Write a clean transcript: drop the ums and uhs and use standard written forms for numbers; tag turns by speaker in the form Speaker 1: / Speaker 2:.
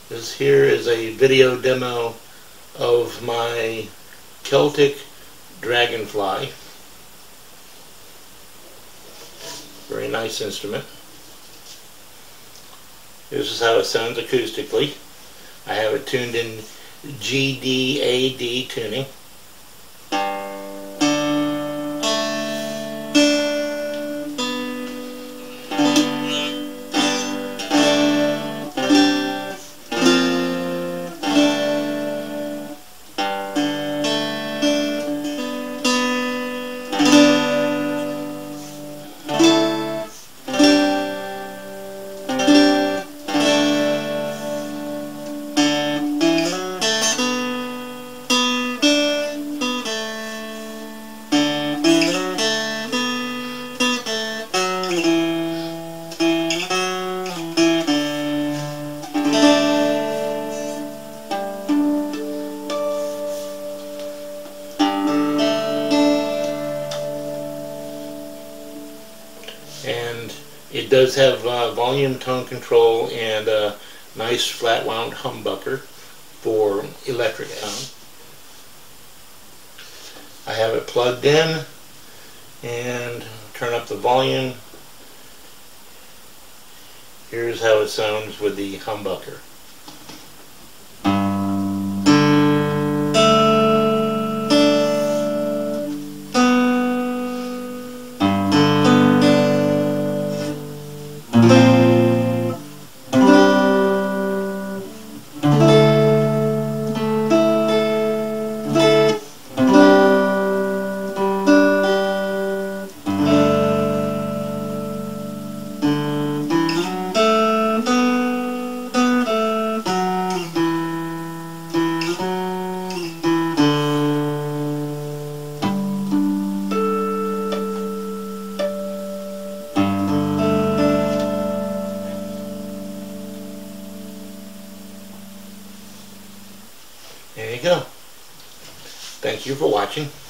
Speaker 1: This here is a video demo of my Celtic Dragonfly. Very nice instrument. This is how it sounds acoustically. I have it tuned in G-D-A-D tuning. And it does have volume, tone control, and a nice flat wound humbucker for electric sound. I have it plugged in and turn up the volume. Here's how it sounds with the humbucker. There you go. Thank you for watching.